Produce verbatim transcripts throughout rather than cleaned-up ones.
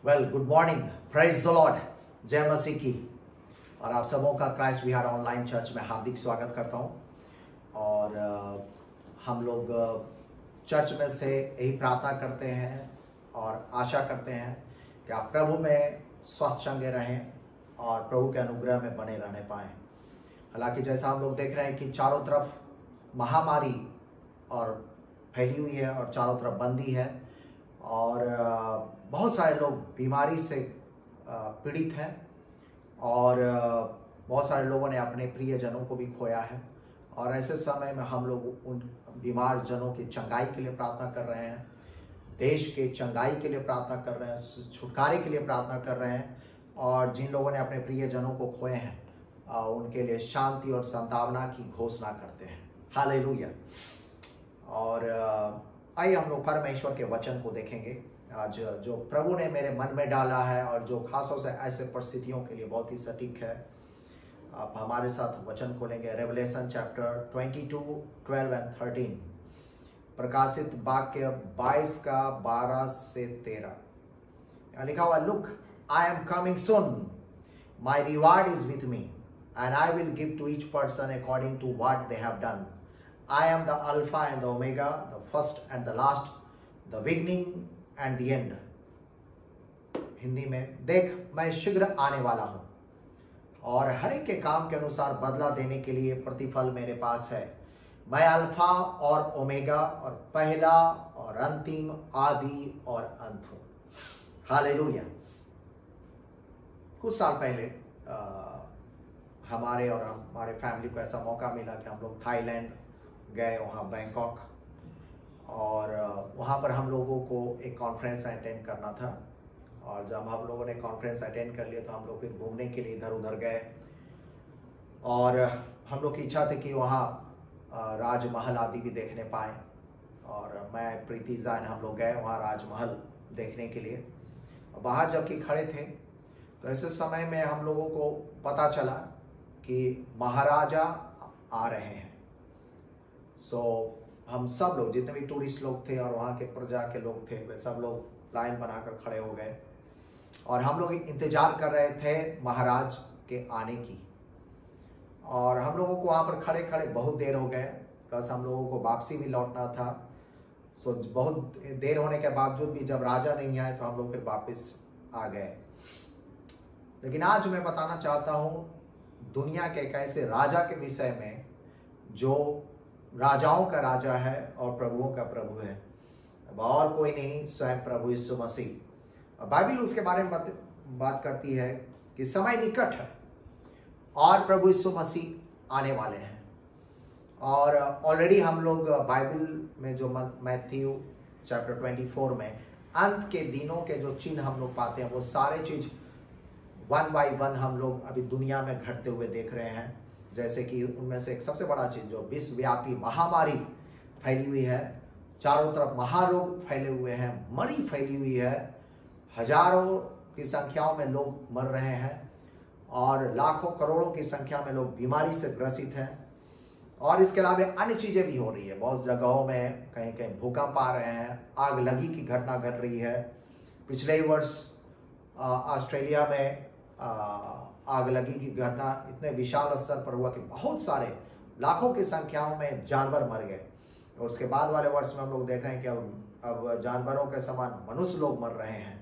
Well good morning, praise the lord, जय मसीह की। और आप सबों का क्राइस्ट विहार ऑनलाइन चर्च में हार्दिक स्वागत करता हूं। और uh, हम लोग uh, चर्च में से यही प्रार्थना करते हैं और आशा करते हैं कि आप प्रभु में स्वस्थ चंगे रहें और प्रभु के अनुग्रह में बने रहने पाएं। हालांकि जैसा हम लोग देख रहे हैं कि चारों तरफ महामारी और फैली हुई है और चारों तरफ बंदी है और बहुत सारे लोग बीमारी से पीड़ित हैं और बहुत सारे लोगों ने अपने प्रियजनों को भी खोया है। और ऐसे समय में हम लोग उन बीमार जनों की चंगाई के लिए प्रार्थना कर रहे हैं, देश के चंगाई के लिए प्रार्थना कर रहे हैं, छुटकारे के लिए प्रार्थना कर रहे हैं। और जिन लोगों ने अपने प्रियजनों को खोए हैं उनके लिए शांति और संतावना की घोषणा करते हैं। हालेलुया। और आइए हम लोग परमेश्वर के वचन को देखेंगे आज, जो प्रभु ने मेरे मन में डाला है और जो खासतौर से ऐसे परिस्थितियों के लिए बहुत ही सटीक है। आप हमारे साथ वचन खोलेंगे रेवलेशन चैप्टर बाईस, ट्वेल्व एंड थर्टीन। प्रकाशित वाक्य बाईस का बारह से तेरह लिखा हुआ, look I am coming soon, my reward is with me and I will give to each person according to what they have done. I am the Alpha and the Omega, the first and the last, the beginning and the end. Hindi में, देख मैं शीघ्र आने वाला हूं और हर एक के काम के अनुसार बदला देने के लिए प्रतिफल मेरे पास है। मैं अल्फा और ओमेगा और पहला और अंतिम, आदि और अंत हूं। हालेलुया। कुछ साल पहले आ, हमारे और हमारे फैमिली को ऐसा मौका मिला कि हम लोग थाईलैंड गए, वहाँ बैंकॉक, और वहाँ पर हम लोगों को एक कॉन्फ्रेंस अटेंड करना था। और जब हम लोगों ने कॉन्फ्रेंस अटेंड कर लिया तो हम लोग फिर घूमने के लिए इधर उधर गए और हम लोग की इच्छा थी कि वहाँ राजमहल आदि भी देखने पाएँ। और मैं प्रीति जान हम लोग गए वहाँ राजमहल देखने के लिए। बाहर जबकि खड़े थे तो ऐसे समय में हम लोगों को पता चला कि महाराजा आ रहे हैं। सो so, हम सब लोग जितने भी टूरिस्ट लोग थे और वहाँ के प्रजा के लोग थे वे सब लोग लाइन बनाकर खड़े हो गए और हम लोग इंतजार कर रहे थे महाराज के आने की। और हम लोगों को वहाँ पर खड़े खड़े बहुत देर हो गए, प्लस हम लोगों को वापसी भी लौटना था। सो so, बहुत देर होने के बावजूद भी जब राजा नहीं आए तो हम लोग फिर वापस आ गए। लेकिन आज मैं बताना चाहता हूँ दुनिया के एक ऐसे राजा के विषय में जो राजाओं का राजा है और प्रभुओं का प्रभु है, और कोई नहीं, स्वयं प्रभु यीशु मसीह। बाइबल उसके बारे में बात, बात करती है कि समय निकट है और प्रभु यीशु मसीह आने वाले हैं। और ऑलरेडी हम लोग बाइबल में जो मैथ्यू चैप्टर चौबीस में अंत के दिनों के जो चिन्ह हम लोग पाते हैं वो सारे चीज वन बाय वन हम लोग अभी दुनिया में घटते हुए देख रहे हैं। जैसे कि उनमें से एक सबसे बड़ा चीज जो विश्वव्यापी महामारी फैली हुई है, चारों तरफ महारोग फैले हुए हैं, मरी फैली हुई है, हजारों की संख्याओं में लोग मर रहे हैं और लाखों करोड़ों की संख्या में लोग बीमारी से ग्रसित हैं। और इसके अलावा अन्य चीजें भी हो रही है। बहुत जगहों में कहीं कहीं भूकंप आ रहे हैं, आग लगी की घटना घट रही है। पिछले ही वर्ष ऑस्ट्रेलिया में आ, आग लगी की घटना इतने विशाल स्तर पर हुआ कि बहुत सारे लाखों की संख्याओं में जानवर मर गए। और उसके बाद वाले वर्ष में हम लोग देख रहे हैं कि अब अब जानवरों के समान मनुष्य लोग मर रहे हैं।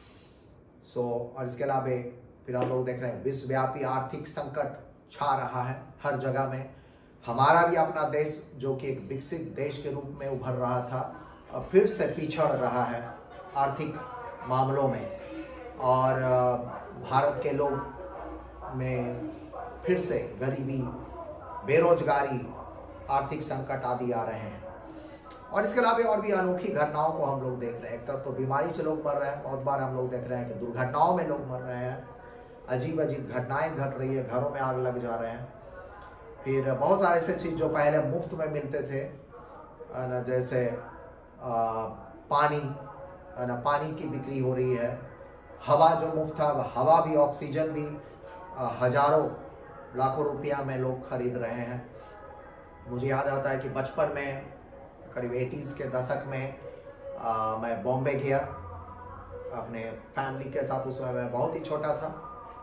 सो और इसके अलावा फिर हम लोग देख रहे हैं विश्वव्यापी आर्थिक संकट छा रहा है हर जगह में। हमारा भी अपना देश जो कि एक विकसित देश के रूप में उभर रहा था अब फिर से पिछड़ रहा है आर्थिक मामलों में। और भारत के लोग में फिर से गरीबी, बेरोजगारी, आर्थिक संकट आदि आ रहे हैं। और इसके अलावा और भी अनोखी घटनाओं को हम लोग देख रहे हैं। एक तरफ तो बीमारी से लोग मर रहे हैं, बहुत बार हम लोग देख रहे हैं कि दुर्घटनाओं में लोग मर रहे हैं, अजीब अजीब घटनाएं घट रही है, घरों में आग लग जा रहे हैं। फिर बहुत सारे ऐसे चीज जो पहले मुफ्त में मिलते थे ना, जैसे आ, पानी ना, पानी की बिक्री हो रही है। हवा जो मुफ्त था, हवा भी, ऑक्सीजन भी हजारों लाखों रुपया में लोग खरीद रहे हैं। मुझे याद आता है कि बचपन में करीब एटीज़ के दशक में आ, मैं बॉम्बे गया अपने फैमिली के साथ। उस समय मैं बहुत ही छोटा था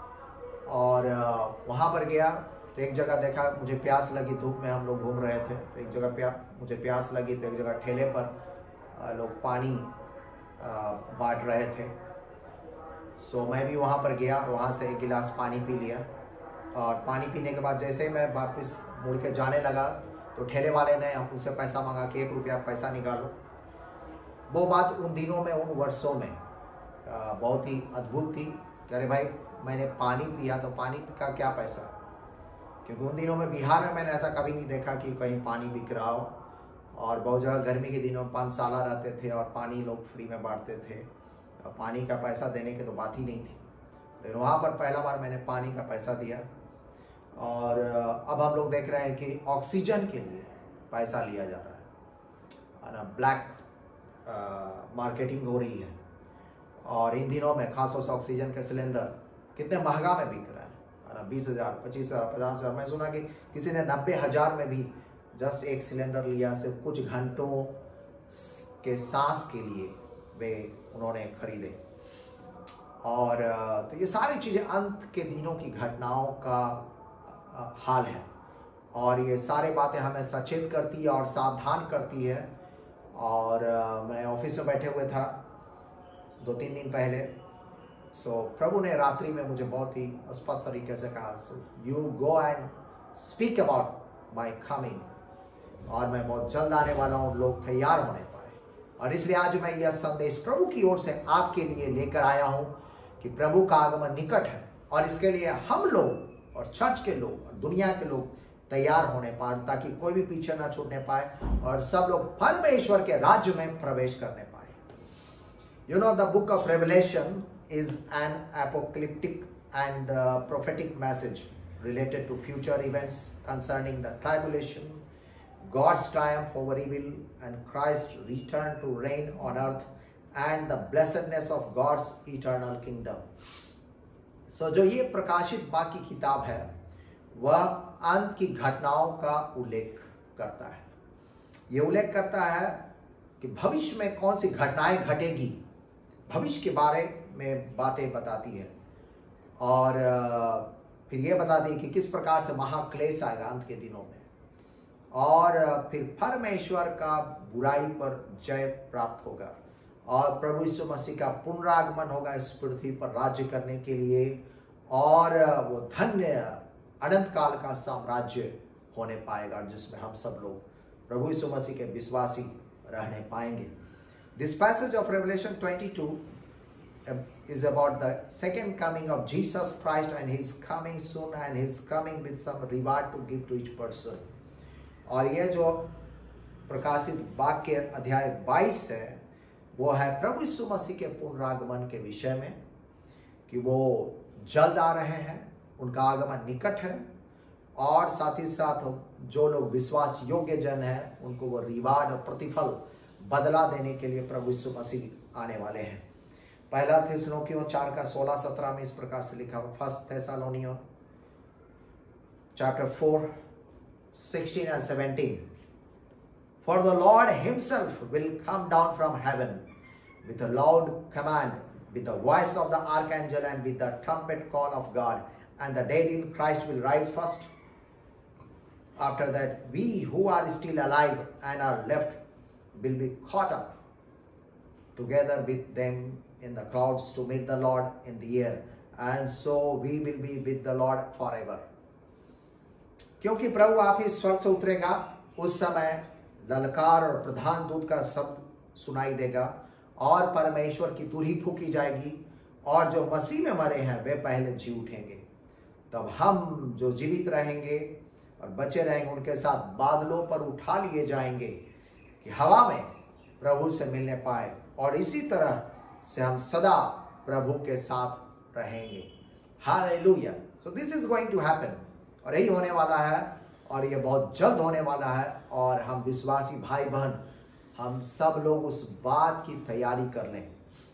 और वहाँ पर गया तो एक जगह देखा, मुझे प्यास लगी, धूप में हम लोग घूम रहे थे तो एक जगह प्या मुझे प्यास लगी तो एक जगह ठेले पर लोग पानी बांट रहे थे। सो मैं भी वहाँ पर गया और वहाँ से एक गिलास पानी पी लिया और पानी पीने के बाद जैसे ही मैं वापस मुड़ के जाने लगा तो ठेले वाले ने मुझसे पैसा मांगा कि एक रुपया पैसा निकालो। वो बात उन दिनों में, उन वर्षों में बहुत ही अद्भुत थी कि अरे भाई मैंने पानी पिया तो पानी का क्या पैसा, क्योंकि उन दिनों में बिहार में मैंने ऐसा कभी नहीं देखा कि कहीं पानी बिक रहा हो। और बहुत जगह गर्मी के दिनों में पाँच साल रहते थे और पानी लोग फ्री में बांटते थे, पानी का पैसा देने की तो बात ही नहीं थी। लेकिन वहाँ पर पहला बार मैंने पानी का पैसा दिया। और अब हम लोग देख रहे हैं कि ऑक्सीजन के लिए पैसा लिया जा रहा है ना, ब्लैक मार्केटिंग हो रही है। और इन दिनों में खासतौर से ऑक्सीजन के सिलेंडर कितने महंगा में बिक रहा है ना, बीस हज़ार पच्चीस हज़ार पचास हज़ार मैं सुना कि किसी ने नब्बे हज़ार में भी जस्ट एक सिलेंडर लिया, सिर्फ कुछ घंटों के सांस के लिए वे उन्होंने खरीदे। और तो ये सारी चीज़ें अंत के दिनों की घटनाओं का हाल है और ये सारी बातें हमें सचेत करती है और सावधान करती है। और मैं ऑफिस में बैठे हुए था दो तीन दिन पहले, सो प्रभु ने रात्रि में मुझे बहुत ही स्पष्ट तरीके से कहा, so you go and speak about my coming, और मैं बहुत जल्द आने वाला हूँ, लोग तैयार होने पाए। और इसलिए आज मैं यह संदेश प्रभु की ओर से आपके लिए लेकर आया हूँ कि प्रभु का आगमन निकट है और इसके लिए हम लोग और चर्च के लोग और दुनिया के लोग तैयार होने पाए ताकि कोई भी पीछे ना छूटने पाए और सब लोग परमेश्वर के राज्य में प्रवेश करने पाए। You know, the book of Revelation is an apocalyptic and uh, prophetic message related to future events concerning the tribulation, God's triumph over evil, and Christ's return to reign on earth, and the blessedness of God's eternal kingdom. So, जो ये प्रकाशित बाकी किताब है वह अंत की घटनाओं का उल्लेख करता है। ये उल्लेख करता है कि भविष्य में कौन सी घटनाएं घटेगी, भविष्य के बारे में बातें बताती है और फिर ये बताती है कि किस प्रकार से महाक्लेश आएगा अंत के दिनों में और फिर परमेश्वर का बुराई पर जय प्राप्त होगा और प्रभु यीशु मसीह का पुनरागमन होगा इस पृथ्वी पर राज्य करने के लिए और वो धन्य अनंत काल का साम्राज्य होने पाएगा जिसमें हम सब लोग प्रभु यीशु मसीह के विश्वासी रहने पाएंगे। This passage of Revelation twenty-two is about the second coming of Jesus Christ, and He's coming soon, and He's coming with some reward to give to each person. और ये जो प्रकाशित वाक्य अध्याय बाईस है वो है प्रभु यीशु मसीह के पुनरागमन के विषय में कि वो जल्द आ रहे हैं, उनका आगमन निकट है और साथ ही साथ जो लोग विश्वास योग्य जन हैं उनको वो रिवार्ड और प्रतिफल बदला देने के लिए प्रभु यीशु मसीह आने वाले हैं। पहला थिस्सलुनीकियों चार का सोलह सत्रह में इस प्रकार से लिखा हुआ, फर्स्ट थिस्सलुनीकियों chapter four sixteen and seventeen, For the Lord himself will come down from heaven with a loud command, with the voice of the archangel and with the trumpet call of God, and the dead in Christ will rise first. After that, we who are still alive and are left will be caught up together with them in the clouds to meet the Lord in the air, and so we will be with the Lord forever. क्योंकि प्रभु आप ही स्वर्ग से उतरेगा, उस समय ललकार और प्रधान दूत का शब्द सुनाई देगा और परमेश्वर की तुरही फूकी जाएगी और जो मसीह में मरे हैं वे पहले जी उठेंगे। तब हम जो जीवित रहेंगे और बचे रहेंगे उनके साथ बादलों पर उठा लिए जाएंगे कि हवा में प्रभु से मिलने पाए और इसी तरह से हम सदा प्रभु के साथ रहेंगे। Hallelujah. So this is going to happen, और यही होने वाला है और ये बहुत जल्द होने वाला है और हम विश्वासी भाई बहन हम सब लोग उस बात की तैयारी कर लें।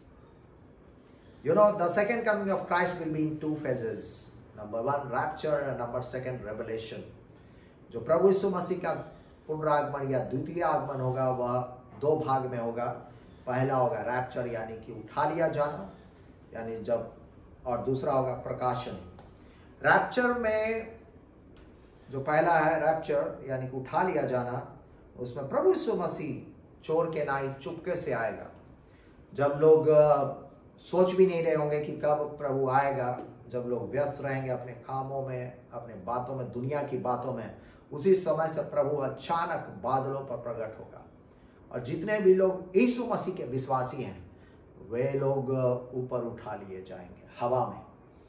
You know the second coming of Christ will be in two phases, number one rapture and number second revelation. जो प्रभु यीशु मसीह का पुनरागमन या द्वितीय आगमन होगा वह दो भाग में होगा। पहला होगा रैप्चर यानी कि उठा लिया जाना, यानी जब, और दूसरा होगा प्रकाशन। रैप्चर में जो पहला है रैप्चर यानी कि उठा लिया जाना, उसमें प्रभु यीशु मसीह चोर के नाई चुपके से आएगा। जब लोग सोच भी नहीं रहे होंगे कि कब प्रभु आएगा, जब लोग व्यस्त रहेंगे अपने कामों में, अपने बातों में, दुनिया की बातों में, उसी समय से प्रभु अचानक बादलों पर प्रकट होगा। और जितने भी लोग यीशु मसीह के विश्वासी हैं वे लोग ऊपर उठा लिए जाएंगे हवा में,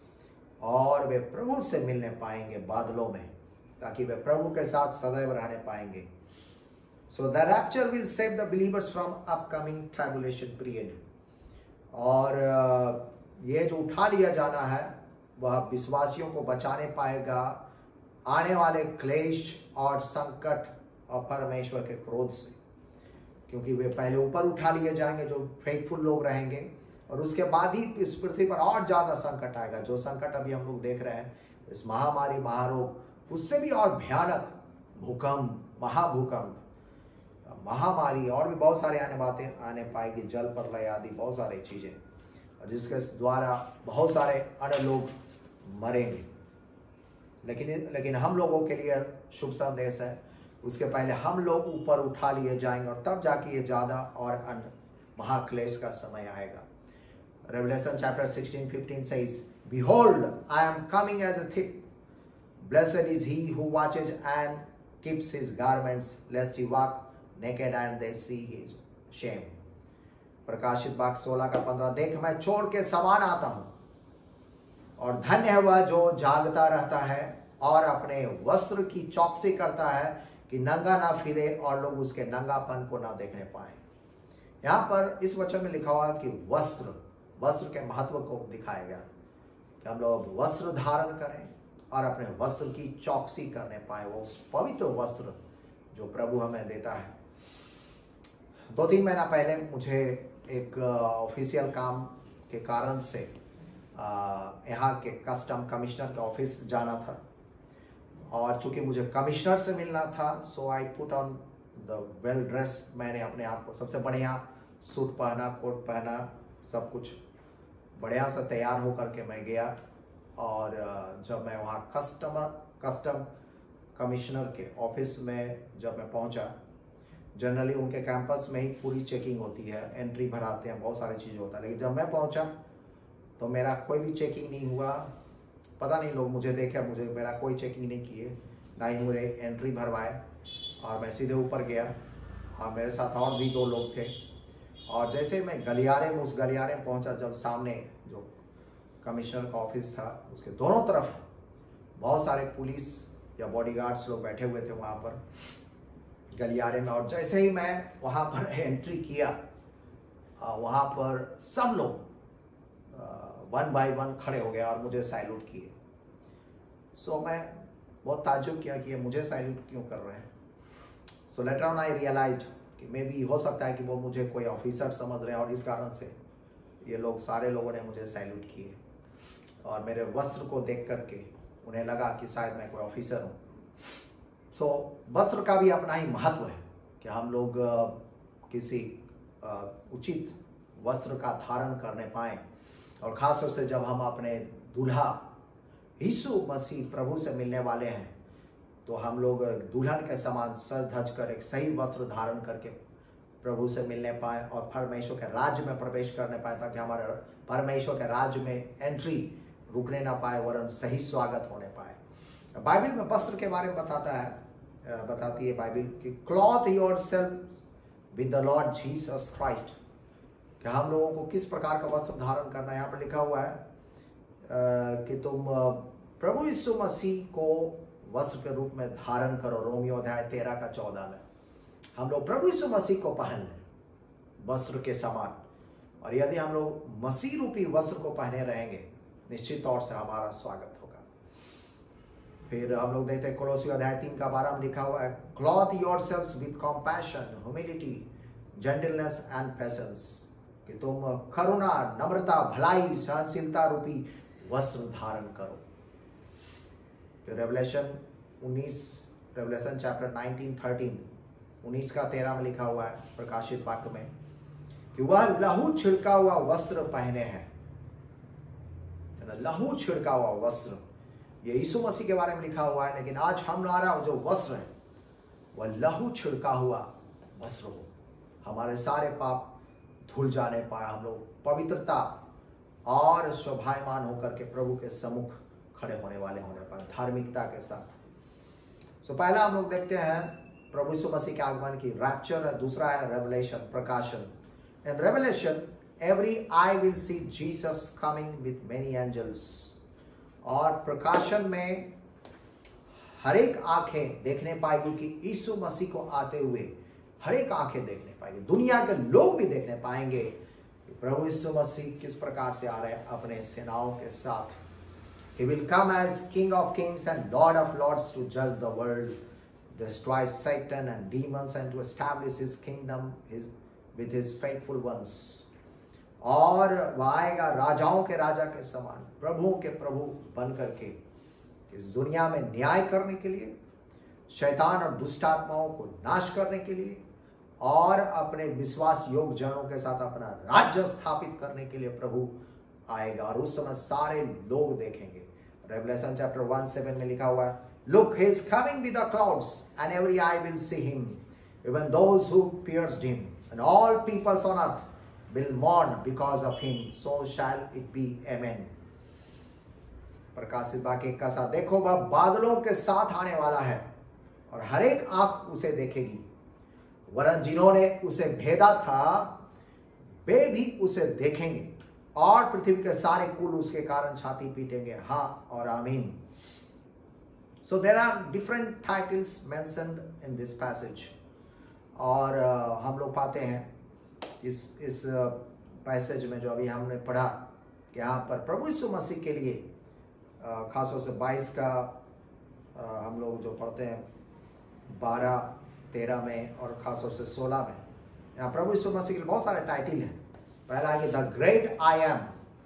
और वे प्रभु से मिलने पाएंगे बादलों में, ताकि वे प्रभु के साथ सदैव रहने पाएंगे। So the rapture will save the believers from upcoming tribulation period. और ये जो उठा लिया जाना है वह विश्वासियों को बचाने पाएगा आने वाले क्लेश और संकट और परमेश्वर के क्रोध से, क्योंकि वे पहले ऊपर उठा लिए जाएंगे जो फेथफुल लोग रहेंगे, और उसके बाद ही इस पृथ्वी पर और ज्यादा संकट आएगा। जो संकट अभी हम लोग देख रहे हैं, इस महामारी, महारोग, उससे भी और भयानक भूकंप, महाभूकंप, महामारी, और भी बहुत सारे आने बातें आने पाएगी, जल प्रलय आदि बहुत सारी चीजें, और जिसके द्वारा बहुत सारे अन्य लोग मरेंगे। लेकिन लेकिन हम लोगों के लिए शुभ संदेश है, उसके पहले हम लोग ऊपर उठा लिए जाएंगे, और तब जाके ये ज्यादा और अन्य महाक्लेश का समय आएगा। Revelation chapter sixteen fifteen says, Behold, I am coming as a thief. Blessed is he who watches and keeps his garments, lest he walk naked and they see his shame. प्रकाशित वाक्य सोलह का पंद्रह, देख मैं चोर के समान आता हूं, और धन्य है वह जो जागता रहता है और अपने वस्त्र की चौकसी करता है कि नंगा ना फिरे और लोग उसके नंगापन को ना देखने पाए। यहां पर इस वचन में लिखा हुआ कि वस्त्र, वस्त्र के महत्व को दिखाया गया कि हम लोग वस्त्र धारण करें और अपने वस्त्र की चौकसी करने पाए, वो उस पवित्र वस्त्र जो प्रभु हमें देता है। दो तीन महीना पहले मुझे एक ऑफिशियल काम के कारण से यहाँ के कस्टम कमिश्नर के ऑफिस जाना था, और चूंकि मुझे कमिश्नर से मिलना था, so I put on the well dress. मैंने अपने आप को सबसे बढ़िया सूट पहना, कोट पहना, सब कुछ बढ़िया से तैयार होकर के मैं गया। और जब मैं वहाँ कस्टमर कस्टम कमिश्नर के ऑफिस में जब मैं पहुँचा, जनरली उनके कैंपस में ही पूरी चेकिंग होती है, एंट्री भराते हैं, बहुत सारी चीज़ें होता है, लेकिन जब मैं पहुँचा तो मेरा कोई भी चेकिंग नहीं हुआ। पता नहीं लोग मुझे देखे, मुझे मेरा कोई चेकिंग नहीं किए, ना ही मुझे एंट्री भरवाए, और मैं सीधे ऊपर गया, और मेरे साथ और भी दो लोग थे। और जैसे मैं गलियारे में, उस गलियारे में पहुंचा, जब सामने जो कमिश्नर का ऑफिस था उसके दोनों तरफ बहुत सारे पुलिस या बॉडीगार्ड्स लोग बैठे हुए थे वहाँ पर गलियारे में। और जैसे ही मैं वहाँ पर एंट्री किया, वहाँ पर सब लोग वन बाय वन खड़े हो गए और मुझे सैल्यूट किए। सो मैं बहुत ताज्जुब किया कि ये मुझे सैल्यूट क्यों कर रहे हैं। So later on I realized कि मे बी हो सकता है कि वो मुझे कोई ऑफिसर समझ रहे हैं, और इस कारण से ये लोग, सारे लोगों ने मुझे सैल्यूट किए, और मेरे वस्त्र को देख करके उन्हें लगा कि शायद मैं कोई ऑफिसर हूँ। सो वस्त्र का भी अपना ही महत्व है कि हम लोग किसी उचित वस्त्र का धारण करने पाएँ, और खासतौर से जब हम अपने दूल्हा यीशु मसीह प्रभु से मिलने वाले हैं, तो हम लोग दुल्हन के समान सज धज कर एक सही वस्त्र धारण करके प्रभु से मिलने पाए और परमेश्वर के राज्य में प्रवेश करने पाए, ताकि हमारे परमेश्वर के राज्य में एंट्री रुकने ना पाए, वरन सही स्वागत होने पाए। बाइबल में वस्त्र के बारे में बताता है, बताती है बाइबल कि clothe yourself with the Lord Jesus Christ, कि हम लोगों को किस प्रकार का वस्त्र धारण करना है। यहाँ पर लिखा हुआ है कि तुम प्रभु यीशु मसीह को वस्त्र के रूप में धारण करो। रोमियो अध्याय तेरह का चौदह में हम लोग प्रभु यीशु मसीह को पहन लें वस्त्र के समान, और यदि हम लोग मसीह रूपी वस्त्र को पहने रहेंगे, निश्चित तौर से हमारा स्वागत होगा। फिर हम लोग देखते हैं कोलोसी अध्याय तीन का बारह में लिखा हुआ है, clothe yourselves with compassion, humility, gentleness and patience, कि तुम करुणा, नम्रता, भलाई, सहनशीलता रूपी वस्त्र धारण करो। फिर रेवलेशन उन्नीस, रेवलेशन चैप्टर नाइनटीन थर्टीन, उन्नीस का तेरह में लिखा हुआ है प्रकाशित वाक्य में कि वह लहू छिड़का हुआ वस्त्र पहने हैं। लहू छिड़का हुआ वस्त्र, ये यीशु मसीह के बारे में लिखा हुआ है, लेकिन आज हमारा जो वस्त्र है वह लहू छिड़का हुआ वस्त्र हो। हमारे सारे पाप धुल जाने पाए, हम लोग पवित्रता और शोभायमान होकर के प्रभु के सम्मुख खड़े होने वाले होने पाए धार्मिकता के साथ। सो पहला हम लोग देखते हैं प्रभु यीशु मसीह के आगमन की रैप्चर, दूसरा है रेवलेशन, प्रकाशन। In revelation every eye will see Jesus coming with many angels। और प्रकाशन में हर एक आंखें देखने पाएगी कि यीशु मसीह को आते हुए हर एक आंखें देखने पाएंगे, दुनिया के लोग भी देखने पाएंगे कि प्रभु यीशु मसीह किस प्रकार से आ रहे हैं अपने सेनाओं के साथ। He will come as King of Kings and Lord of Lords to judge the world, destroy Satan and demons and to establish his kingdom his, with his faithful ones। और वह आएगा राजाओं के राजा के समान, प्रभुओं के प्रभु बन करके इस दुनिया में न्याय करने के लिए, शैतान और दुष्ट आत्माओं को नाश करने के लिए और अपने विश्वास योग्य जनों के साथ अपना राज्य स्थापित करने के लिए प्रभु आएगा। और उस समय सारे लोग देखेंगे। रेवलेशन चैप्टर वन सेवन में लिखा हुआ है, look he is coming with the clouds and every eye will see him even those who pierced him and all peoples on earth will mourn because of him, so shall it be, amen। प्रकाशित वाक्य का साथ, देखो वह बादलों के साथ आने वाला है और हर एक आंख उसे देखेगी, वरन जिन्होंने उसे भेदा था वे भी उसे देखेंगे और पृथ्वी के सारे कुल उसके कारण छाती पीटेंगे, हाँ और आमीन। So there are different titles mentioned in this passage। और uh, हम लोग पाते हैं इस इस पैसेज में जो अभी हमने पढ़ा कि यहाँ पर प्रभु यीशु मसीह के लिए खासतौर से बाईस का हम लोग जो पढ़ते हैं बारह तेरह में और खासतौर से सोलह में, यहाँ प्रभु यीशु मसीह के लिए बहुत सारे टाइटल हैं। पहला है कि द ग्रेट आई एम,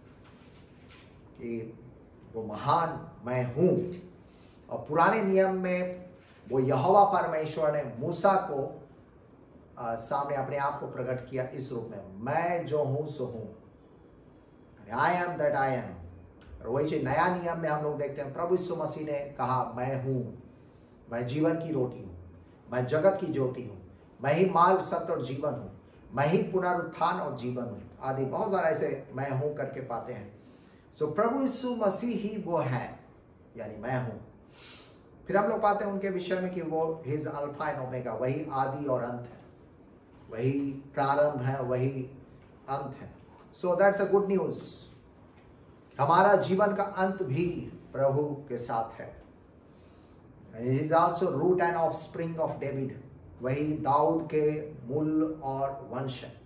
कि वो महान मैं हूँ। और पुराने नियम में वो यहोवा परमेश्वर ने मूसा को आ, सामने अपने आप को प्रकट किया इस रूप में, मैं जो हूं सो हूं, I am that I am. और वही चीज नया नियम में हम लोग देखते हैं, प्रभु यीशु मसीह ने कहा मैं हूं, मैं जीवन की रोटी हूं, मैं जगत की ज्योति हूं, मैं ही मार्ग सत्य और जीवन हूं, मैं ही पुनरुत्थान और जीवन हूं, आदि बहुत सारा ऐसे मैं हूं करके पाते हैं। सो प्रभु यीशु मसीह ही वो है, यानी मैं हूं। फिर हम लोग पाते हैं उनके विषय में कि वो हिज अल्फा एंड ओमेगा, वही आदि और अंत है, वही प्रारंभ है, वही अंत है। So that's a good news, हमारा जीवन का अंत भी प्रभु के साथ है। He is also root and offspring of David, वही दाऊद के मूल और वंश है,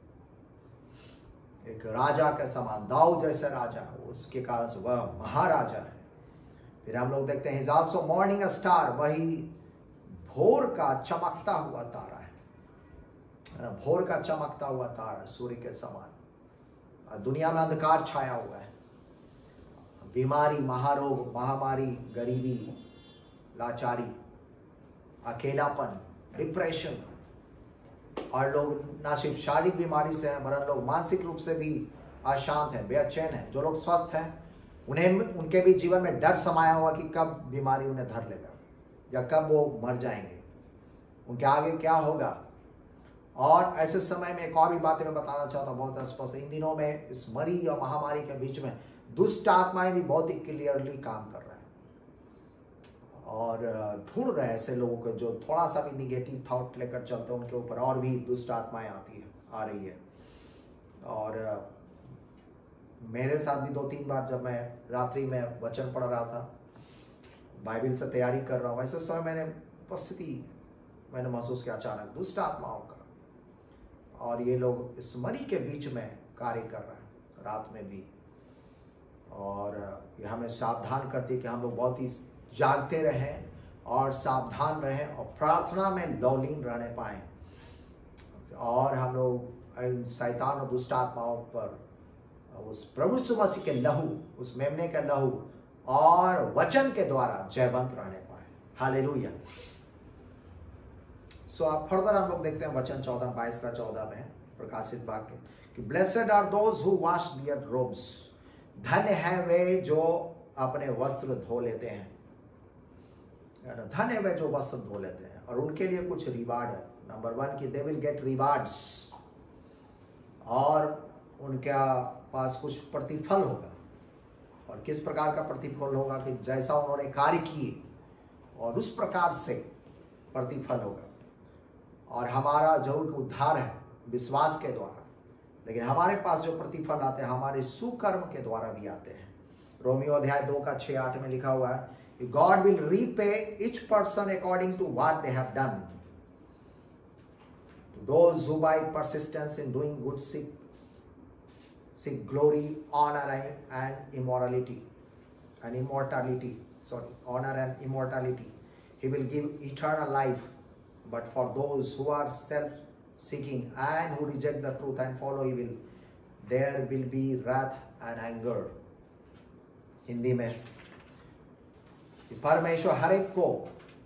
एक राजा के समान, दाऊद जैसे राजा, उसके कारण से वह महाराजा है। फिर हम लोग देखते हैं इज आल्सो मॉर्निंग स्टार, वही भोर का चमकता हुआ तारा है, भोर का चमकता हुआ तारा सूर्य के समान। दुनिया में अंधकार छाया हुआ है, बीमारी, महारोग, महामारी, गरीबी, लाचारी, अकेलापन, डिप्रेशन, और लोग ना सिर्फ शारीरिक बीमारी से हैं वरन लोग मानसिक रूप से भी अशांत हैं, बेचैन हैं। जो लोग स्वस्थ हैं उन्हें उनके भी जीवन में डर समाया हुआ कि कब बीमारी उन्हें धर लेगा या कब वो मर जाएंगे, उनके आगे क्या होगा। और ऐसे समय में एक और भी बातें मैं बताना चाहता हूँ बहुत स्पष्ट, इन दिनों में इस मरी और महामारी के बीच में दुष्ट आत्माएं भी बहुत ही क्लियरली काम कर रहे हैं और ढूंढ रहे हैं ऐसे लोगों को जो थोड़ा सा भी निगेटिव थॉट लेकर चलते हैं, उनके ऊपर और भी दुष्ट आत्माएं आती है आ रही है। और मेरे साथ भी दो तीन बार जब मैं रात्रि में वचन पढ़ रहा था, बाइबल से तैयारी कर रहा हूँ, ऐसे समय मैंने उपस्थिति मैंने महसूस किया अचानक दुष्ट आत्माओं का, और ये लोग इस मरी के बीच में कार्य कर रहे हैं रात में भी। और ये हमें सावधान करती है कि हम लोग बहुत ही जागते रहें और सावधान रहें और प्रार्थना में लौलीन रहने पाएं, और हम लोग इन शैतान और दुष्ट आत्माओं पर उस प्रभु यीशु मसीह के लहू, उस मेमने के लहू और वचन के द्वारा जयवंत रहने पाए। हालेलुया। सो आप फर्दर हम लोग देखते हैं वचन चौदह बाईस का चौदह में, प्रकाशित वाक्य कि blessed are those who wash their robes, धन्य है वे जो अपने वस्त्र धो लेते हैं, धन्य है वे जो वस्त्र धो लेते हैं, और उनके लिए कुछ रिवार्ड है। नंबर वन कि दे विल गेट रिवार्ड्स, और उनके पास कुछ प्रतिफल होगा। और किस प्रकार का प्रतिफल होगा कि जैसा उन्होंने कार्य किए और उस प्रकार से प्रतिफल होगा। और हमारा जो उद्धार है विश्वास के द्वारा, लेकिन हमारे पास जो प्रतिफल आते हैं हमारे सुकर्म के द्वारा भी आते हैं। रोमियो अध्याय दो का छह आठ में लिखा हुआ है, God will repay each person according to what they have done, those who by persistence in doing good seek seek glory, honor and immorality and immortality sorry honor and immortality. He will give eternal life, but for those who are self seeking and who reject the truth and follow evil, there will be wrath and anger. Hindi में परमेश्वर हर एक को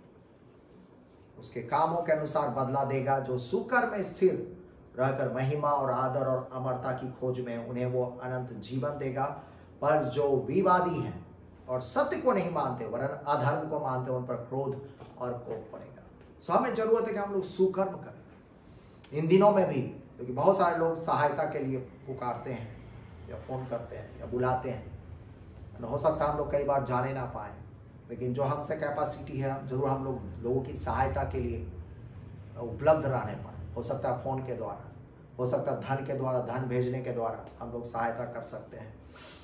उसके कामों के अनुसार बदला देगा, जो सुकर्म में स्थिर रहकर महिमा और आदर और अमरता की खोज में उन्हें वो अनंत जीवन देगा। पर जो विवादी हैं और सत्य को नहीं मानते वरन अधर्म को मानते, उन पर क्रोध और कोप पड़ेगा। सो हमें जरूरत है कि हम लोग सुकर्म करें इन दिनों में भी, क्योंकि बहुत सारे लोग सहायता के लिए पुकारते हैं या फोन करते हैं या बुलाते हैं। हो सकता है हम लोग कई बार जाने ना पाए, लेकिन जो हमसे कैपेसिटी है जरूर हम लोग लोगों की सहायता के लिए उपलब्ध रहने पाए। हो सकता है फोन के द्वारा, हो सकता है धन के द्वारा, धन भेजने के द्वारा हम लोग सहायता कर सकते हैं।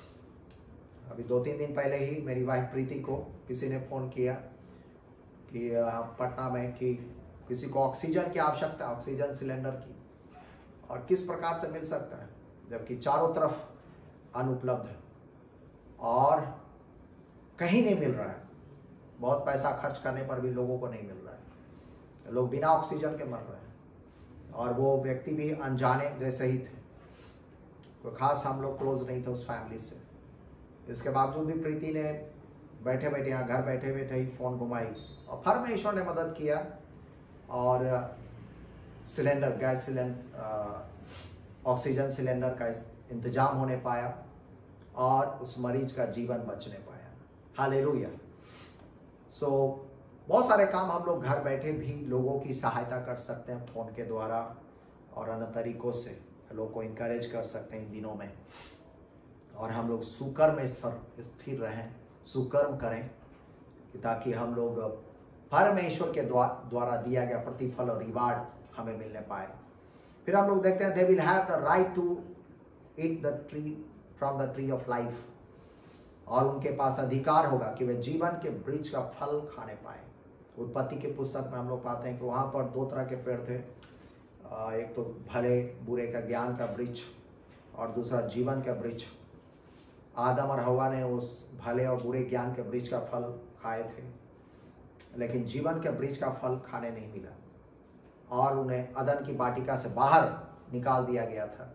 अभी दो तीन दिन पहले ही मेरी वाइफ प्रीति को किसी ने फ़ोन किया कि पटना में कि किसी को ऑक्सीजन की आवश्यकता, ऑक्सीजन सिलेंडर की, और किस प्रकार से मिल सकता है जबकि चारों तरफ अनुपलब्ध है और कहीं नहीं मिल रहा है। बहुत पैसा खर्च करने पर भी लोगों को नहीं मिल रहा है, लोग बिना ऑक्सीजन के मर रहे हैं। और वो व्यक्ति भी अनजाने जैसे ही थे, कोई खास हम लोग क्लोज नहीं थे उस फैमिली से। इसके बावजूद भी प्रीति ने बैठे बैठे यहाँ घर बैठे बैठे ही फ़ोन घुमाई और परमेश्वर ने मदद किया और cylinder, gas cylinder, oxygen cylinder का इंतजाम होने पाया और उस मरीज का जीवन बचने पाया। हालेलुया। सो बहुत सारे काम हम लोग घर बैठे भी लोगों की सहायता कर सकते हैं फ़ोन के द्वारा और अन्य तरीकों से लोगों को इनकरेज कर सकते हैं इन दिनों में। और हम लोग सुकर्म में स्थिर रहें, सुकर्म करें, ताकि हम लोग परमेश्वर के द्वारा दिया गया प्रतिफल और रिवार्ड हमें मिलने पाए। फिर हम लोग देखते हैं they will have the right to eat the tree from the tree of life, और उनके पास अधिकार होगा कि वे जीवन के वृक्ष का फल खाने पाए। उत्पत्ति के पुस्तक में हम लोग पाते हैं कि वहाँ पर दो तरह के पेड़ थे, एक तो भले बुरे का ज्ञान का वृक्ष और दूसरा जीवन का वृक्ष। आदम और हवा ने उस भले और बुरे ज्ञान के वृक्ष का फल खाए थे, लेकिन जीवन के वृक्ष का फल खाने नहीं मिला और उन्हें अदन की वाटिका से बाहर निकाल दिया गया था।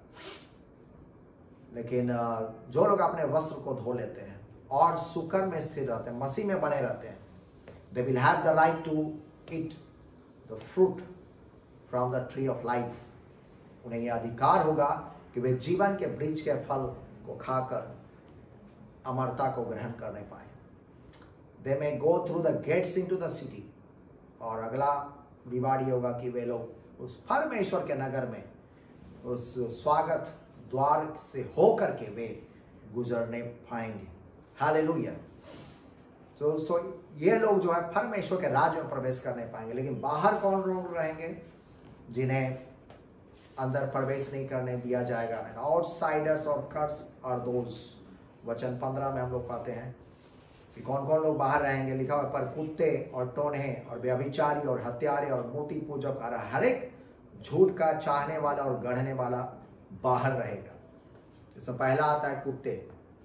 लेकिन जो लोग अपने वस्त्र को धो लेते हैं और सुकर्म में स्थिर रहते हैं, मसीह में बने रहते हैं, they will have the right to eat the fruit from the tree of life. उन्हें यह अधिकार होगा कि वे जीवन के वृक्ष के फल को खाकर अमरता को ग्रहण करने पाए। They may go through the gates into the city, और अगला रिवार्ड ये होगा कि वे लोग उस परमेश्वर के नगर में उस स्वागत द्वार से होकर के वे गुजरने पाएंगे। हालेलुया। तो सो ये लोग जो है परमेश्वर के राज्य में प्रवेश करने पाएंगे। लेकिन बाहर कौन लोग रहेंगे? जिन्हें अंदर प्रवेश नहीं करने दिया जाएगा। एंड आउटसाइडर्स और कर्स आर दोज। वचन पंद्रह में हम लोग पाते हैं कि कौन कौन लोग बाहर रहेंगे। लिखा हुआ पर कुत्ते और टोन्हे और व्यभिचारी और हत्यारे और मूर्ति पूजक और हर एक झूठ का चाहने वाला और गढ़ने वाला बाहर रहेगा। इसमें पहला आता है कुत्ते।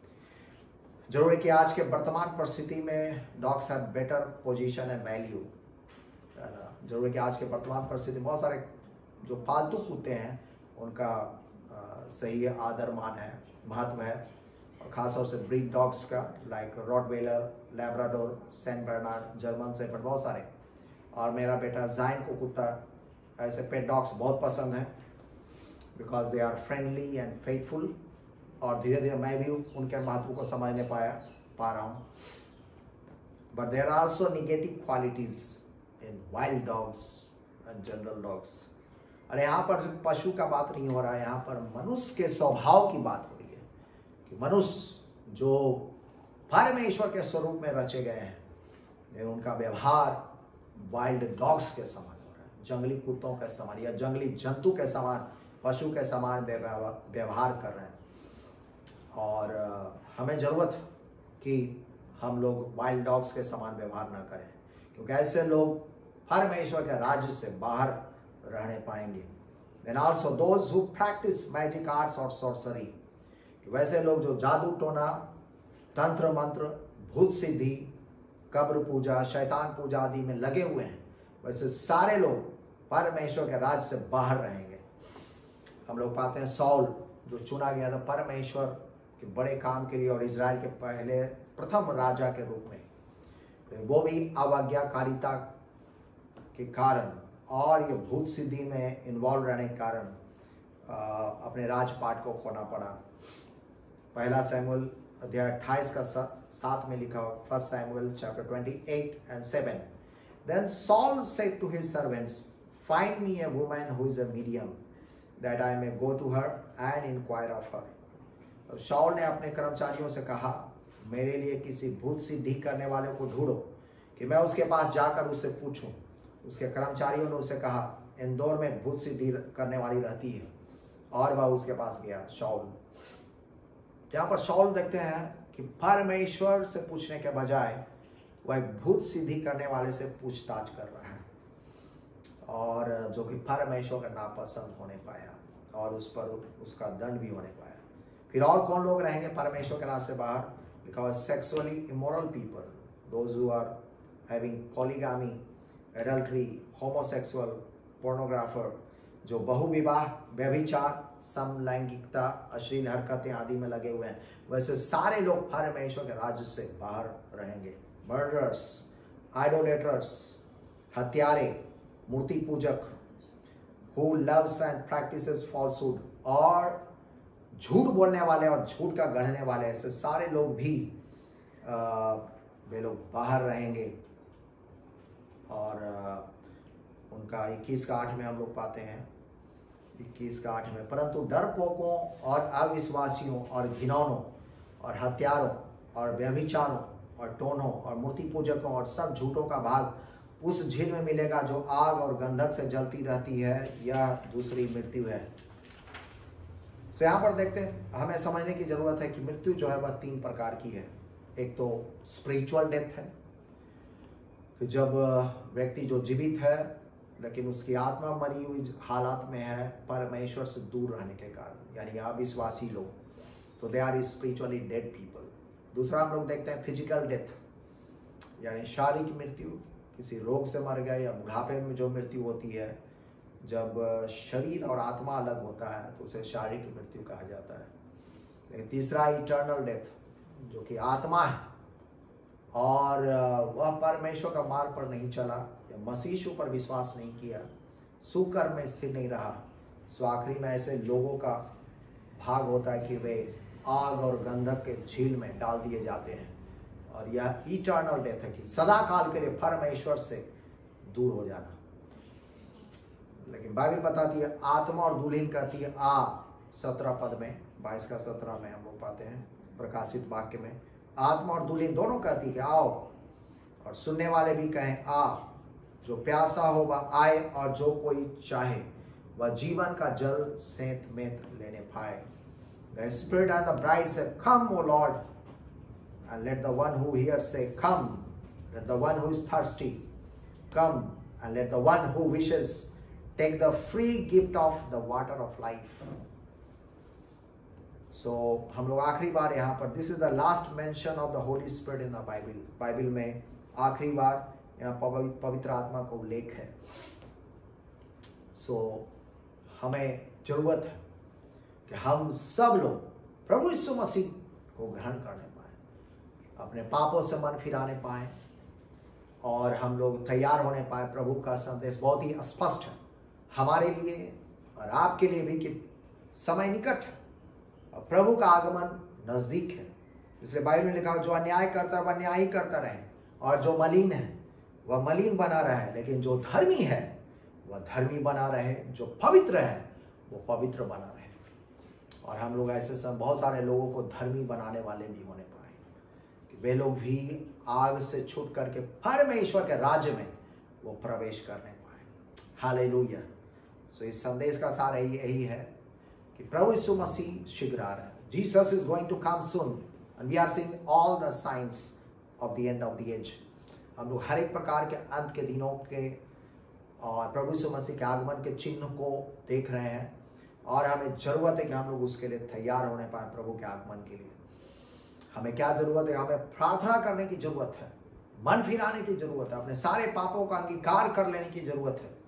जरूर है कि आज के वर्तमान परिस्थिति में dogs have better position and value. जरूर है कि आज के वर्तमान परिस्थिति में बहुत सारे जो पालतू कुत्ते हैं उनका आ, सही आदर मान है, महत्व है, और खासतौर से ब्रीड डॉग्स का like Rottweiler, Labrador, Saint Bernard, German Shepherd, बहुत सारे। और मेरा बेटा जाइन को कुत्ता, ऐसे पेट डॉग्स बहुत पसंद है। Because they are friendly and faithful. और धीरे धीरे मैं भी उनके महत्व को समझने पाया पा रहा हूँ। But there are also negative qualities in wild dogs and general dogs. और यहाँ पर पशु का बात नहीं हो रहा है, यहाँ पर मनुष्य के स्वभाव की बात हो रही है कि मनुष्य जो परमेश्वर के स्वरूप में रचे गए हैं, उनका व्यवहार वाइल्ड डॉग्स के समान हो रहा है, जंगली कुत्तों के समान या जंगली जंतु के समान, पशु के समान व्यवहार कर रहे हैं। और हमें ज़रूरत कि हम लोग वाइल्ड डॉग्स के समान व्यवहार ना करें, क्योंकि ऐसे लोग परमेश्वर के राज्य से बाहर रहने पाएंगे। Then also those who practice magic arts or sorcery, वैसे लोग जो जादू टोना, तंत्र मंत्र, भूत सिद्धि, कब्र पूजा, शैतान पूजा आदि में लगे हुए हैं, वैसे सारे लोग परमेश्वर के राज्य से बाहर रहेंगे। हम लोग पाते हैं सौल जो चुना गया था परमेश्वर के बड़े काम के लिए और इजराइल के पहले प्रथम राजा के रूप में, वो भी अवज्ञाकारिता के कारण और ये भूत सिद्धि में इन्वॉल्व रहने के कारण अपने राजपाट को खोना पड़ा। पहला सैमुएल अध्याय अट्ठाईस का सात में लिखा हुआ, फर्स्ट सैमुएल चैप्टर अट्ठाईस and seven. Then Saul said to his servants, find me a woman who is a medium, that I may go to her and inquire of her. अब शाऊल ने अपने कर्मचारियों से कहा, मेरे लिए किसी भूत सिद्धि करने वाले को ढूंढो कि मैं उसके पास जाकर उससे पूछूं। उसके कर्मचारियों ने उसे कहा, इंदौर में एक भूत सिद्धि करने वाली रहती है, और वह उसके पास गया। शाऊल, यहाँ पर शाऊल देखते हैं कि परमेश्वर से पूछने के बजाय वह एक भूत सिद्धि करने वाले से पूछताछ कर रहा है, और जो कि परमेश्वर का नापसंद होने पाया और उस पर उसका दंड भी होने पाया। फिर और कौन लोग रहेंगे परमेश्वर के राज से बाहर? Because sexually immoral people, those who are having polygamy, adultery, homosexual, pornographer, जो बहुविवाह, व्यभिचार, समलैंगिकता, अश्लील हरकतें आदि में लगे हुए हैं, वैसे सारे लोग परमेश्वर के राज्य से बाहर रहेंगे। मर्डरर्स, आइडोलेटर्स, हत्यारे, मूर्ति पूजक, who loves and practises falsehood, और झूठ बोलने वाले और झूठ का गढ़ने वाले, ऐसे सारे लोग भी आ, वे लोग बाहर रहेंगे। और आ, उनका इक्कीस का आठ में हम लोग पाते हैं, इक्कीस का आठ में, परंतु डरपोकों और अविश्वासियों और घिनौनों और हत्यारों और व्यभिचारों और टोनों और मूर्ति पूजकों और सब झूठों का भाग उस झील में मिलेगा जो आग और गंधक से जलती रहती है, यह दूसरी मृत्यु है। तो यहाँ पर देखते हैं, हमें समझने की जरूरत है कि मृत्यु जो है वह तीन प्रकार की है। एक तो स्पिरिचुअल डेथ है, जब व्यक्ति जो जीवित है लेकिन उसकी आत्मा मरी हुई हालात में है परमेश्वर से दूर रहने के कारण, यानी अविश्वासी लोग, तो they are spiritually dead people. दूसरा हम लोग देखते हैं फिजिकल डेथ, यानी शारीरिक मृत्यु, किसी रोग से मर गए या बुढ़ापे में जो मृत्यु होती है, जब शरीर और आत्मा अलग होता है तो उसे शारीरिक मृत्यु कहा जाता है। लेकिन तीसरा इटर्नल डेथ, जो कि आत्मा है और वह परमेश्वर का मार्ग पर नहीं चला या मसीह पर विश्वास नहीं किया, सुकर्म में स्थिर नहीं रहा, सो आखिरी में ऐसे लोगों का भाग होता है कि वे आग और गंधक के झील में डाल दिए जाते हैं। और यह इटर्नल डेथ है कि सदा काल के लिए परमेश्वर से दूर हो जाना। लेकिन बाइबल बताती है, आत्मा और दुल्हन कहती है आ, सत्रह पद में, बाईस का सत्रह में हम लोग पाते हैं प्रकाशित वाक्य में, आत्मा और दुल्हन दोनों कहती है आओ, और सुनने वाले भी कहें आ, जो प्यासा हो वह आए, और जो कोई चाहे वह जीवन का जल सेंत मेंत लेने पाए। The Spirit and the bride say, come, O Lord, and let the one who hears say, come. Let the one who is thirsty come, and let the one who wishes take the free gift of the water of life. So हम लोग आखिरी बार यहाँ पर, this is the last mention of the Holy Spirit in the Bible. Bible में आखिरी बार यहाँ पवित्र आत्मा का उल्लेख है। So हमें जरूरत है कि हम सब लोग प्रभु यीशु मसीह को ग्रहण करने पाए, अपने पापों से मन फिराने पाए, और हम लोग तैयार होने पाए। प्रभु का संदेश बहुत ही स्पष्ट है हमारे लिए और आपके लिए भी कि समय निकट है और प्रभु का आगमन नजदीक है। इसलिए बाइबल में लिखा हो, जो अन्याय करता है वह अन्याय ही करता रहे, और जो मलिन है वह मलिन बना रहे, लेकिन जो धर्मी है वह धर्मी बना रहे, जो पवित्र है वो पवित्र बना रहे। और हम लोग ऐसे सब बहुत सारे लोगों को धर्मी बनाने वाले भी होने पाए कि वे लोग भी आग से छूट करके परमेश्वर के राज्य में वो प्रवेश करने पाए। हालेलुया। सो इस संदेश का सार यही है कि प्रभु यीशु मसीह शीघ्र आ रहा है। Jesus is going to come soon and we are seeing all the signs of the end of the age. हम लोग हर एक प्रकार के अंत के दिनों के और प्रभु यीशु मसीह के आगमन के चिन्ह को देख रहे हैं, और हमें जरूरत है कि हम लोग उसके लिए तैयार होने पाए। प्रभु के आगमन के लिए हमें क्या जरूरत है? हमें प्रार्थना करने की जरूरत है, मन फिराने की जरूरत है, अपने सारे पापों का अंगीकार कर लेने की जरूरत है,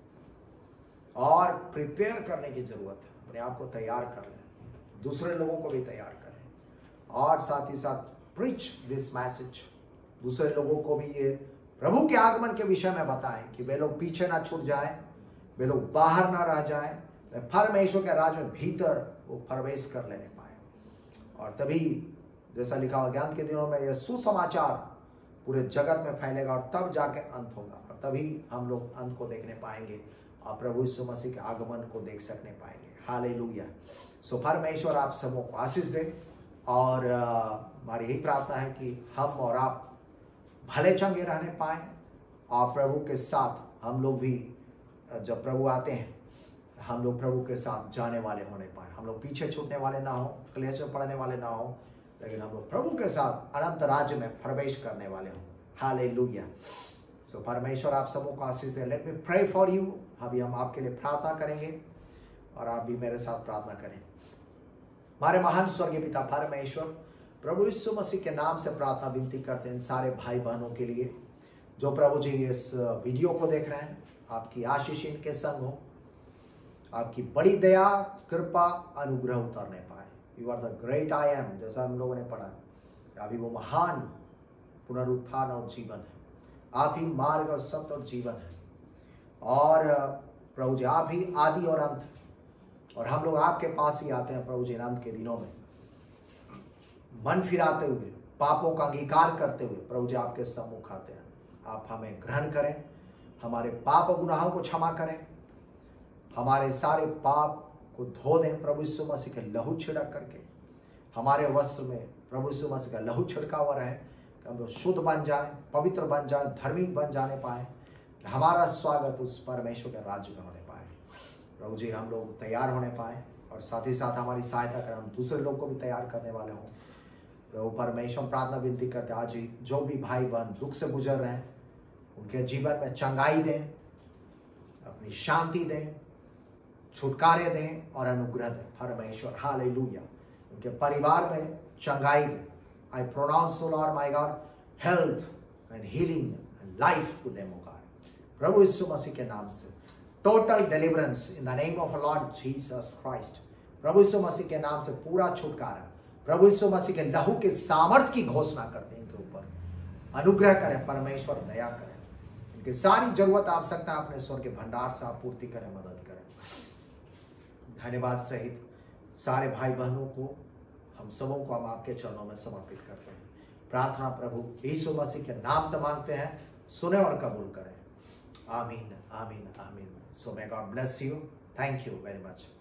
और प्रिपेयर करने की जरूरत है। अपने आप को तैयार कर लें, दूसरे लोगों को भी तैयार करें, और साथ ही साथ प्रीच दिस मैसेज। दूसरे लोगों को भी ये प्रभु के आगमन के विषय में बताएं कि वे लोग पीछे ना छूट जाएं, वे लोग बाहर ना रह जाएं, वे परमेश्वर के राज में भीतर वो प्रवेश कर लेने पाए। और तभी जैसा लिखा हुआ, ज्ञान के दिनों में यह सुसमाचार पूरे जगत में फैलेगा, और तब जाके अंत होगा, और तभी हम लोग अंत को देखने पाएंगे और प्रभु यीशु मसीह के आगमन को देख सकने पाएंगे। हालेलुया। सो परमेश्वर आप सबों को आशीष दे, और हमारी यही प्रार्थना है कि हम और आप भले चंगे रहने पाए, और प्रभु के साथ हम लोग भी जब प्रभु आते हैं हम लोग प्रभु के साथ जाने वाले होने पाए। हम लोग पीछे छूटने वाले ना हो, क्लेश में पड़ने वाले ना हो, लेकिन हम लोग प्रभु के साथ अनंत राज्य में प्रवेश करने वाले हों। हालेलुया। सो परमेश्वर आप सबों को आशीष दे। Let me pray for you. अभी हम आपके लिए प्रार्थना करेंगे, और आप भी मेरे साथ प्रार्थना करें। हमारे महान स्वर्गीय पिता परमेश्वर, प्रभु यीशु मसीह के नाम से प्रार्थना विनती करते हैं सारे भाई बहनों के लिए जो प्रभु जी इस वीडियो को देख रहे हैं। आपकी आशीष इनके संग हो, आपकी बड़ी दया, कृपा, अनुग्रह उतरने पाए। You are the great I am, जैसा हम लोगों ने पढ़ा, अभी वो महान पुनरुत्थान और जीवन है। आप ही मार्ग और सत्य और जीवन है, और प्रभु जी आप ही आदि और अंत है, और हम लोग आपके पास ही आते हैं प्रभु जी अंत के दिनों में, मन फिराते हुए, पापों का अंगीकार करते हुए प्रभु जी आपके सम्मुख आते हैं। आप हमें ग्रहण करें, हमारे पाप और गुनाहों को क्षमा करें, हमारे सारे पाप को धो दें प्रभु यीशु मसीह के लहू छिड़क करके। हमारे वस्त्र में प्रभु यीशु मसीह का लहू छिड़का हुआ रहे, कि हम लोग शुद्ध बन जाए, पवित्र बन जाए, धर्मी बन जाने पाए, कि हमारा स्वागत उस परमेश्वर के राज्य में होने पाए। प्रभु जी हम लोग तैयार होने पाए, और साथ ही साथ हमारी सहायता करें, हम दूसरे लोग को भी तैयार करने वाले हों। प्रभु परमेश्वर प्रार्थना विनती करते आज ही जो भी भाई बहन दुख से गुजर रहे हैं उनके जीवन में चंगाई दें, अपनी शांति दें, छुटकारे दें और अनुग्रह दें परमेश्वर। हालेलुया। उनके परिवार में चंगाई दें। I pronounce O Lord my God health and healing and life to them O God. प्रभु यीशु मसीह के नाम से total deliverance in the name of Lord Jesus Christ. प्रभु यीशु मसीह के नाम से पूरा छुटकारा प्रभु यीशु मसीह के लहू के सामर्थ की घोषणा करते हैं। इनके ऊपर अनुग्रह करें परमेश्वर, दया करें, इनकी सारी जरूरत आवश्यकता अपने स्वर्ग के भंडार से आप पूर्ति करें, मदद करें। धन्यवाद सहित सारे भाई बहनों को, हम सबों को हम आपके चरणों में समर्पित करते हैं। प्रार्थना प्रभु यीशु मसीह के नाम से मांगते हैं, सुने और कबूल करें। आमीन, आमीन, आमीन। So may God bless you. Thank you very much.